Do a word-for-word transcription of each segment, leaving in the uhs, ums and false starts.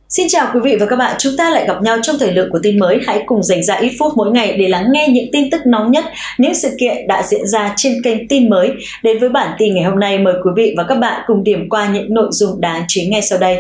Xin chào quý vị và các bạn, chúng ta lại gặp nhau trong thời lượng của tin mới. Hãy cùng dành ra ít phút mỗi ngày để lắng nghe những tin tức nóng nhất, những sự kiện đã diễn ra trên kênh tin mới. Đến với bản tin ngày hôm nay, mời quý vị và các bạn cùng điểm qua những nội dung đáng chú ý ngay sau đây.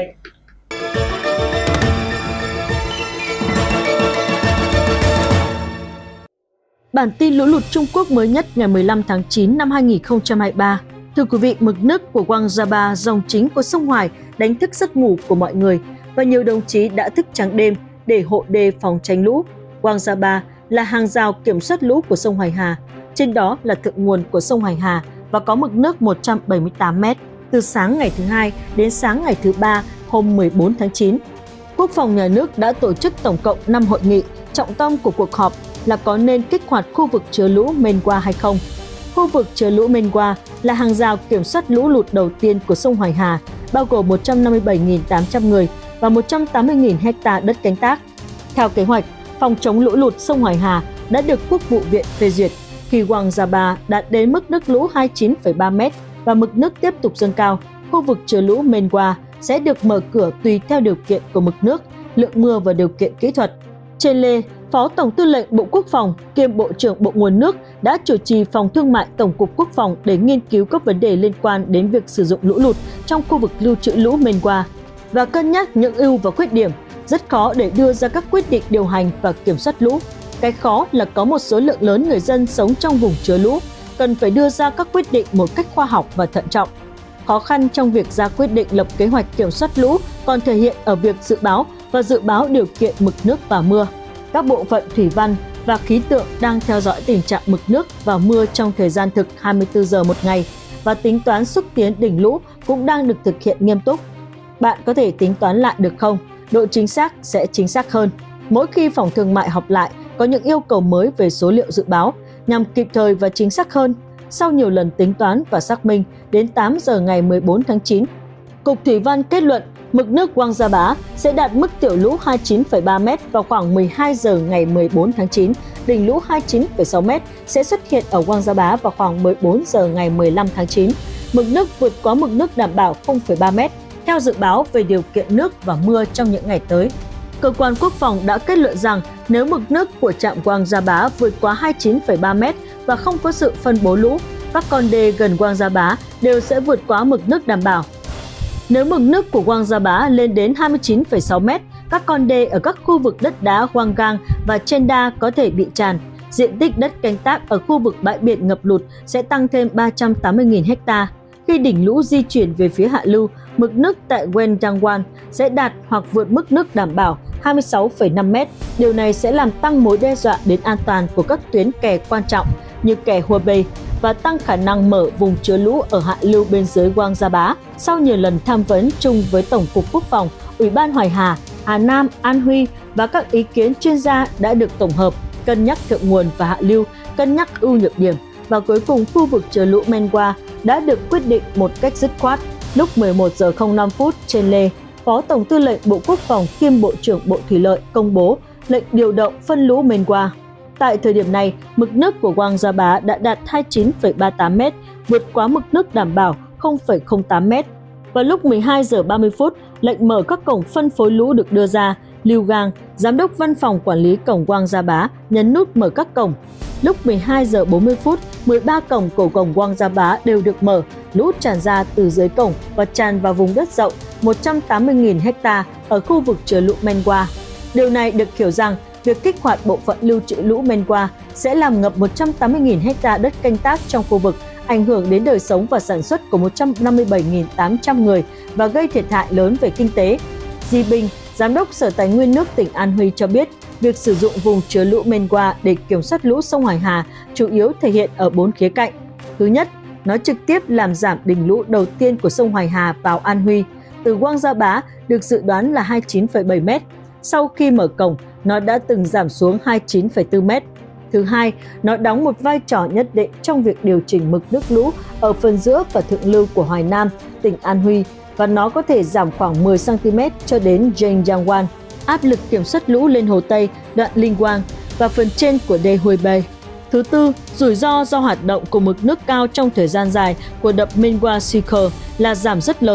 Bản tin lũ lụt Trung Quốc mới nhất ngày mười lăm tháng chín năm hai nghìn không trăm hai mươi ba. Thưa quý vị, mực nước của Wangzaba, dòng chính của sông Hoài, đánh thức giấc ngủ của mọi người và nhiều đồng chí đã thức trắng đêm để hộ đê phòng tránh lũ. Wangzaba là hàng rào kiểm soát lũ của sông Hoài Hà. Trên đó là thượng nguồn của sông Hoài Hà và có mực nước một trăm bảy mươi tám mét. Từ sáng ngày thứ hai đến sáng ngày thứ ba hôm mười bốn tháng chín, Quốc phòng nhà nước đã tổ chức tổng cộng năm hội nghị. Trọng tâm của cuộc họp là có nên kích hoạt khu vực chứa lũ Menhua hay không. Khu vực chứa lũ Menhua là hàng rào kiểm soát lũ lụt đầu tiên của sông Hoài Hà, bao gồm một trăm năm mươi bảy nghìn tám trăm người và một trăm tám mươi nghìn hecta đất canh tác. Theo kế hoạch, phòng chống lũ lụt sông Hoài Hà đã được Quốc vụ viện phê duyệt. Khi Wangzaba đạt đến mức nước lũ hai mươi chín phẩy ba mét và mực nước tiếp tục dâng cao, khu vực chứa lũ Menhua sẽ được mở cửa tùy theo điều kiện của mực nước, lượng mưa và điều kiện kỹ thuật. Trên lê, Phó Tổng Tư lệnh Bộ Quốc phòng kiêm Bộ trưởng Bộ Nguồn nước đã chủ trì Phòng Thương mại Tổng cục Quốc phòng để nghiên cứu các vấn đề liên quan đến việc sử dụng lũ lụt trong khu vực lưu trữ lũ Menhua và cân nhắc những ưu và khuyết điểm. Rất khó để đưa ra các quyết định điều hành và kiểm soát lũ. Cái khó là có một số lượng lớn người dân sống trong vùng chứa lũ, cần phải đưa ra các quyết định một cách khoa học và thận trọng. Khó khăn trong việc ra quyết định lập kế hoạch kiểm soát lũ còn thể hiện ở việc dự báo và dự báo điều kiện mực nước và mưa. Các bộ phận thủy văn và khí tượng đang theo dõi tình trạng mực nước và mưa trong thời gian thực hai mươi tư giờ một ngày và tính toán xúc tiến đỉnh lũ cũng đang được thực hiện nghiêm túc. Bạn có thể tính toán lại được không? Độ chính xác sẽ chính xác hơn. Mỗi khi Phòng Thương mại họp lại, có những yêu cầu mới về số liệu dự báo nhằm kịp thời và chính xác hơn. Sau nhiều lần tính toán và xác minh, đến tám giờ ngày mười bốn tháng chín, Cục Thủy văn kết luận mực nước Wangzaba sẽ đạt mức tiểu lũ hai mươi chín phẩy ba mét vào khoảng mười hai giờ ngày mười bốn tháng chín. Đỉnh lũ hai mươi chín phẩy sáu mét sẽ xuất hiện ở Wangzaba vào khoảng mười bốn giờ ngày mười lăm tháng chín. Mực nước vượt quá mực nước đảm bảo không phẩy ba mét theo dự báo về điều kiện nước và mưa trong những ngày tới. Cơ quan Quốc phòng đã kết luận rằng nếu mực nước của trạm Wangzaba vượt quá hai mươi chín phẩy ba mét và không có sự phân bố lũ, các con đê gần Wangzaba đều sẽ vượt quá mực nước đảm bảo. Nếu mực nước của Wangzaba lên đến hai mươi chín phẩy sáu mét, các con đê ở các khu vực đất đá Huanggang và Chenda có thể bị tràn. Diện tích đất canh tác ở khu vực bãi biển ngập lụt sẽ tăng thêm ba trăm tám mươi nghìn hecta. Khi đỉnh lũ di chuyển về phía hạ lưu, mực nước tại Wendangwan sẽ đạt hoặc vượt mức nước đảm bảo hai mươi sáu phẩy năm mét. Điều này sẽ làm tăng mối đe dọa đến an toàn của các tuyến kè quan trọng như kè Hua Bay và tăng khả năng mở vùng chứa lũ ở hạ lưu bên dưới Wangzaba. Sau nhiều lần tham vấn chung với Tổng cục Quốc phòng, Ủy ban Hoài Hà, Hà Nam, An Huy và các ý kiến chuyên gia đã được tổng hợp, cân nhắc thượng nguồn và hạ lưu, cân nhắc ưu nhược điểm và cuối cùng khu vực chứa lũ Menhua đã được quyết định một cách dứt khoát. Lúc mười một giờ không năm phút trên lê, Phó Tổng Tư lệnh Bộ Quốc phòng kiêm Bộ trưởng Bộ Thủy lợi công bố lệnh điều động phân lũ Menhua. Tại thời điểm này, mực nước của Wangzaba đã đạt hai mươi chín phẩy ba mươi tám mét, vượt quá mực nước đảm bảo không phẩy không tám mét. Vào lúc mười hai giờ ba mươi phút, lệnh mở các cổng phân phối lũ được đưa ra. Liu Gang, Giám đốc Văn phòng Quản lý cổng Wangzaba, nhấn nút mở các cổng. Lúc mười hai giờ bốn mươi phút, mười ba cổng của cổng Wangzaba đều được mở, lũ tràn ra từ dưới cổng và tràn vào vùng đất rộng một trăm tám mươi nghìn hecta ở khu vực chứa lũ Menhua. Điều này được hiểu rằng việc kích hoạt bộ phận lưu trữ lũ Menhua sẽ làm ngập một trăm tám mươi nghìn hecta đất canh tác trong khu vực, ảnh hưởng đến đời sống và sản xuất của một trăm năm mươi bảy nghìn tám trăm người và gây thiệt hại lớn về kinh tế. Di Bình, Giám đốc Sở Tài nguyên nước tỉnh An Huy cho biết, việc sử dụng vùng chứa lũ Menhua để kiểm soát lũ sông Hoài Hà chủ yếu thể hiện ở bốn khía cạnh. Thứ nhất, nó trực tiếp làm giảm đỉnh lũ đầu tiên của sông Hoài Hà vào An Huy, từ Wangzaba được dự đoán là hai mươi chín phẩy bảy mét. Sau khi mở cổng, nó đã từng giảm xuống hai mươi chín phẩy bốn mét. Thứ hai, nó đóng một vai trò nhất định trong việc điều chỉnh mực nước lũ ở phần giữa và thượng lưu của Hoài Nam, tỉnh An Huy, và nó có thể giảm khoảng mười xăng ti mét cho đến Zhenjiangwan. Áp lực kiểm soát lũ lên Hồ Tây, đoạn Linh Quang và phần trên của đê Hue Bay. Thứ tư, rủi ro do hoạt động của mực nước cao trong thời gian dài của đập Menhua Suiker là giảm rất lớn.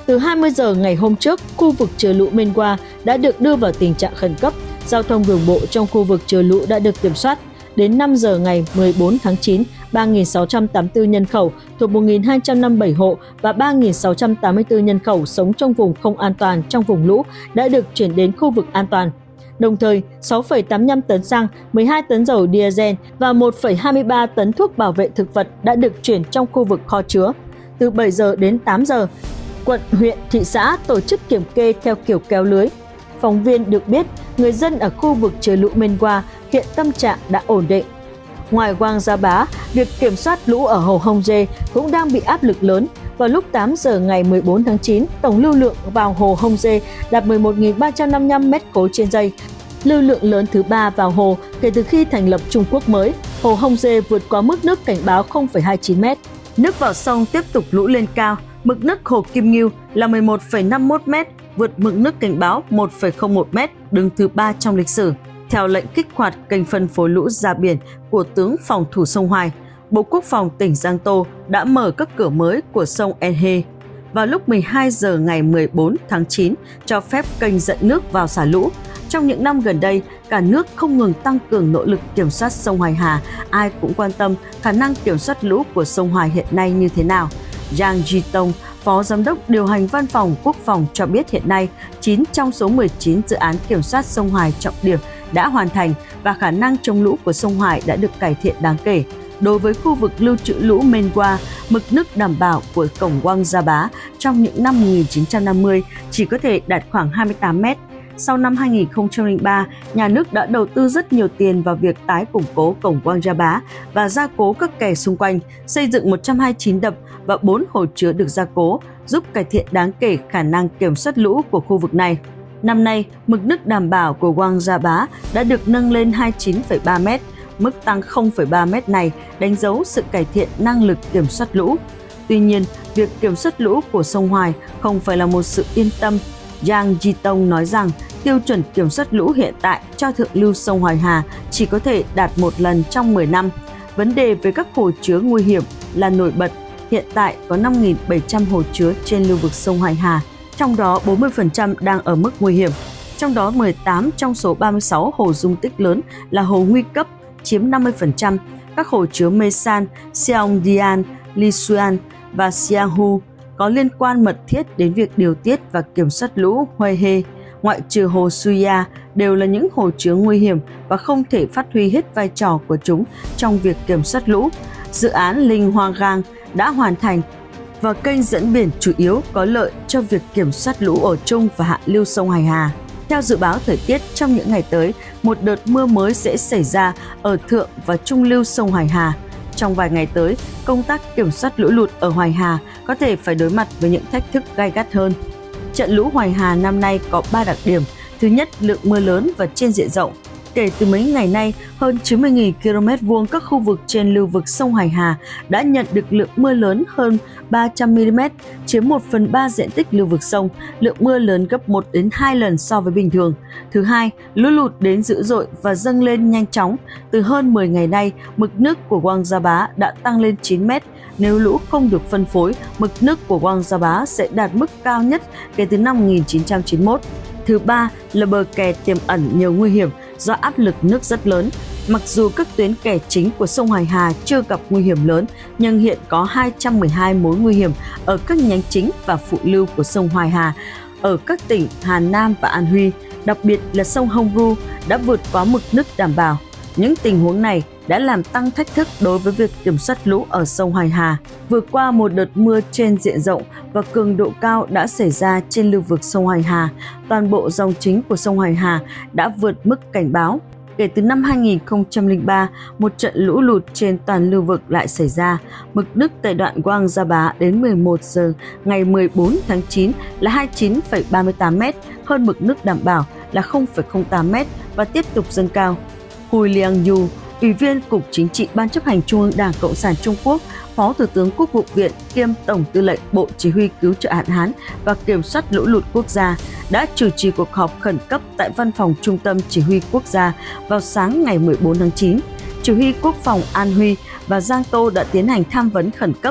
Từ hai mươi giờ ngày hôm trước, khu vực chứa lũ Menwa đã được đưa vào tình trạng khẩn cấp. Giao thông đường bộ trong khu vực chứa lũ đã được kiểm soát. Đến năm giờ ngày mười bốn tháng chín, ba nghìn sáu trăm tám mươi tư nhân khẩu thuộc một nghìn hai trăm năm mươi bảy hộ và ba nghìn sáu trăm tám mươi tư nhân khẩu sống trong vùng không an toàn trong vùng lũ đã được chuyển đến khu vực an toàn. Đồng thời, sáu phẩy tám mươi lăm tấn xăng, mười hai tấn dầu diesel và một phẩy hai mươi ba tấn thuốc bảo vệ thực vật đã được chuyển trong khu vực kho chứa. Từ bảy giờ đến tám giờ, quận, huyện, thị xã tổ chức kiểm kê theo kiểu kéo lưới. Phóng viên được biết, người dân ở khu vực chứa lũ Menwa hiện tâm trạng đã ổn định. Ngoài Quang Gia Bá, việc kiểm soát lũ ở Hồ Hồng Dê cũng đang bị áp lực lớn. Vào lúc tám giờ ngày mười bốn tháng chín, tổng lưu lượng vào Hồ Hồng Dê đạt mười một nghìn ba trăm năm mươi lăm mét khối trên giây. Lưu lượng lớn thứ ba vào hồ kể từ khi thành lập Trung Quốc mới. Hồ Hồng Dê vượt qua mức nước cảnh báo không phẩy hai mươi chín mét. Nước vào sông tiếp tục lũ lên cao. Mực nước hồ Kim Ngưu là mười một phẩy năm mươi mốt mét, vượt mực nước cảnh báo một phẩy không một mét, đứng thứ ba trong lịch sử. Theo lệnh kích hoạt kênh phân phối lũ ra biển của tướng phòng thủ sông Hoài, Bộ Quốc phòng tỉnh Giang Tô đã mở các cửa mới của sông En He. Vào lúc mười hai giờ ngày mười bốn tháng chín, cho phép kênh dẫn nước vào xả lũ. Trong những năm gần đây, cả nước không ngừng tăng cường nỗ lực kiểm soát sông Hoài Hà. Ai cũng quan tâm khả năng kiểm soát lũ của sông Hoài hiện nay như thế nào. Giang Ji Tông, Phó Giám đốc điều hành Văn phòng Quốc phòng cho biết hiện nay, chín trong số mười chín dự án kiểm soát sông Hoài trọng điểm đã hoàn thành và khả năng chống lũ của sông Hoài đã được cải thiện đáng kể. Đối với khu vực lưu trữ lũ Menwa, mực nước đảm bảo của cổng Quang Gia Bá trong những năm một nghìn chín trăm năm mươi chỉ có thể đạt khoảng hai mươi tám mét. Sau năm hai nghìn không trăm lẻ ba, nhà nước đã đầu tư rất nhiều tiền vào việc tái củng cố cổng Quang Gia Bá và gia cố các kè xung quanh, xây dựng một trăm hai mươi chín đập và bốn hồ chứa được gia cố, giúp cải thiện đáng kể khả năng kiểm soát lũ của khu vực này. Năm nay, mực nước đảm bảo của Quang Gia Bá đã được nâng lên hai mươi chín phẩy ba mét. Mức tăng không phẩy ba mét này đánh dấu sự cải thiện năng lực kiểm soát lũ. Tuy nhiên, việc kiểm soát lũ của sông Hoài không phải là một sự yên tâm. Giang Ji Tông nói rằng tiêu chuẩn kiểm soát lũ hiện tại cho thượng lưu sông Hoài Hà chỉ có thể đạt một lần trong mười năm. Vấn đề về các hồ chứa nguy hiểm là nổi bật. Hiện tại có năm nghìn bảy trăm hồ chứa trên lưu vực sông Hoài Hà, trong đó bốn mươi phần trăm đang ở mức nguy hiểm. Trong đó mười tám trong số ba mươi sáu hồ dung tích lớn là hồ nguy cấp, chiếm năm mươi phần trăm. Các hồ chứa Mesan, Seong Dian, Lisuan và Siahu có liên quan mật thiết đến việc điều tiết và kiểm soát lũ Hue He, ngoại trừ hồ Suya, đều là những hồ chứa nguy hiểm và không thể phát huy hết vai trò của chúng trong việc kiểm soát lũ. Dự án Linh Hoa Gang đã hoàn thành và kênh dẫn biển chủ yếu có lợi cho việc kiểm soát lũ ở trung và hạ lưu sông Hoài Hà. Theo dự báo thời tiết, trong những ngày tới, một đợt mưa mới sẽ xảy ra ở thượng và trung lưu sông Hoài Hà. Trong vài ngày tới, công tác kiểm soát lũ lụt ở Hoài Hà có thể phải đối mặt với những thách thức gay gắt hơn. Trận lũ Hoài Hà năm nay có ba đặc điểm. Thứ nhất, lượng mưa lớn và trên diện rộng. Kể từ mấy ngày nay, hơn chín mươi nghìn ki lô mét vuông các khu vực trên lưu vực sông Hoài Hà đã nhận được lượng mưa lớn hơn ba trăm mi li mét, chiếm một phần ba diện tích lưu vực sông, lượng mưa lớn gấp một đến hai lần so với bình thường. Thứ hai, lũ lụt đến dữ dội và dâng lên nhanh chóng. Từ hơn mười ngày nay, mực nước của Quang Gia Bá đã tăng lên chín mét. Nếu lũ không được phân phối, mực nước của Quang Gia Bá sẽ đạt mức cao nhất kể từ năm một nghìn chín trăm chín mươi mốt. Thứ ba là bờ kè tiềm ẩn nhiều nguy hiểm do áp lực nước rất lớn. Mặc dù các tuyến kè chính của sông Hoài Hà chưa gặp nguy hiểm lớn, nhưng hiện có hai trăm mười hai mối nguy hiểm ở các nhánh chính và phụ lưu của sông Hoài Hà ở các tỉnh Hà Nam và An Huy, đặc biệt là sông Hồng Ru đã vượt quá mực nước đảm bảo. Những tình huống này đã làm tăng thách thức đối với việc kiểm soát lũ ở sông Hoài Hà. Vừa qua, một đợt mưa trên diện rộng và cường độ cao đã xảy ra trên lưu vực sông Hoài Hà. Toàn bộ dòng chính của sông Hoài Hà đã vượt mức cảnh báo. Kể từ năm hai nghìn không trăm lẻ ba, một trận lũ lụt trên toàn lưu vực lại xảy ra. Mực nước tại đoạn Quang Gia Bá đến mười một giờ ngày mười bốn tháng chín là hai mươi chín phẩy ba mươi tám mét, hơn mực nước đảm bảo là không phẩy không tám mét và tiếp tục dâng cao. Hu Liangyu, Ủy viên Cục Chính trị Ban chấp hành Trung ương Đảng Cộng sản Trung Quốc, Phó Thủ tướng Quốc vụ viện kiêm Tổng tư lệnh Bộ Chỉ huy Cứu trợ hạn hán và Kiểm soát lũ lụt quốc gia đã chủ trì cuộc họp khẩn cấp tại Văn phòng Trung tâm Chỉ huy Quốc gia vào sáng ngày mười bốn tháng chín. Chỉ huy Quốc phòng An Huy và Giang Tô đã tiến hành tham vấn khẩn cấp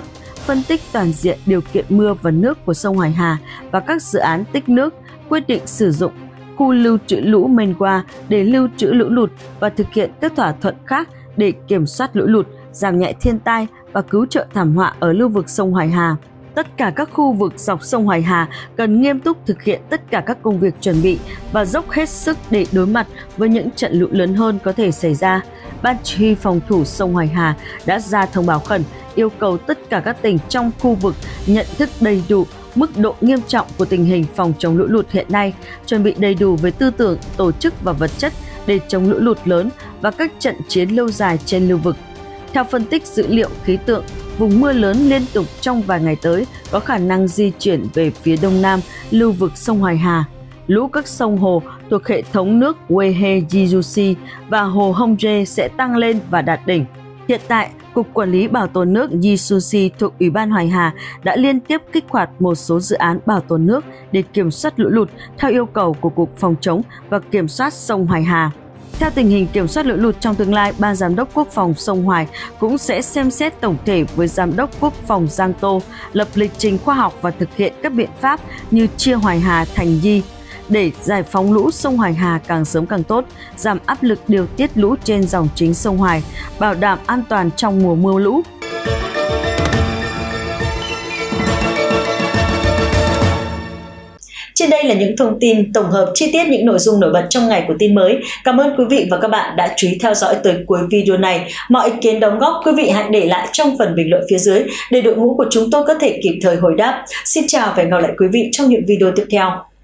phân tích toàn diện điều kiện mưa và nước của sông Hoài Hà và các dự án tích nước, quyết định sử dụng khu lưu trữ lũ Main Qua để lưu trữ lũ lụt và thực hiện các thỏa thuận khác để kiểm soát lũ lụt, giảm nhẹ thiên tai và cứu trợ thảm họa ở lưu vực sông Hoài Hà. Tất cả các khu vực dọc sông Hoài Hà cần nghiêm túc thực hiện tất cả các công việc chuẩn bị và dốc hết sức để đối mặt với những trận lũ lớn hơn có thể xảy ra. Ban Chỉ huy Phòng thủ sông Hoài Hà đã ra thông báo khẩn yêu cầu tất cả các tỉnh trong khu vực nhận thức đầy đủ mức độ nghiêm trọng của tình hình phòng chống lũ lụt hiện nay, chuẩn bị đầy đủ về tư tưởng, tổ chức và vật chất để chống lũ lụt lớn và các trận chiến lâu dài trên lưu vực. Theo phân tích dữ liệu khí tượng, vùng mưa lớn liên tục trong vài ngày tới có khả năng di chuyển về phía đông nam lưu vực sông Hoài Hà. Lũ các sông hồ thuộc hệ thống nước Wehe Jijusi và hồ Hongje sẽ tăng lên và đạt đỉnh. Hiện tại, Cục Quản lý Bảo tồn nước Jijusi thuộc Ủy ban Hoài Hà đã liên tiếp kích hoạt một số dự án bảo tồn nước để kiểm soát lũ lụt theo yêu cầu của Cục Phòng chống và Kiểm soát sông Hoài Hà. Theo tình hình kiểm soát lũ lụt trong tương lai, Ban Giám đốc Quốc phòng sông Hoài cũng sẽ xem xét tổng thể với Giám đốc Quốc phòng Giang Tô, lập lịch trình khoa học và thực hiện các biện pháp như chia Hoài Hà thành Di để giải phóng lũ sông Hoài Hà càng sớm càng tốt, giảm áp lực điều tiết lũ trên dòng chính sông Hoài, bảo đảm an toàn trong mùa mưa lũ. Trên đây là những thông tin tổng hợp chi tiết những nội dung nổi bật trong ngày của tin mới. Cảm ơn quý vị và các bạn đã chú ý theo dõi tới cuối video này. Mọi ý kiến đóng góp quý vị hãy để lại trong phần bình luận phía dưới để đội ngũ của chúng tôi có thể kịp thời hồi đáp. Xin chào và hẹn gặp lại quý vị trong những video tiếp theo.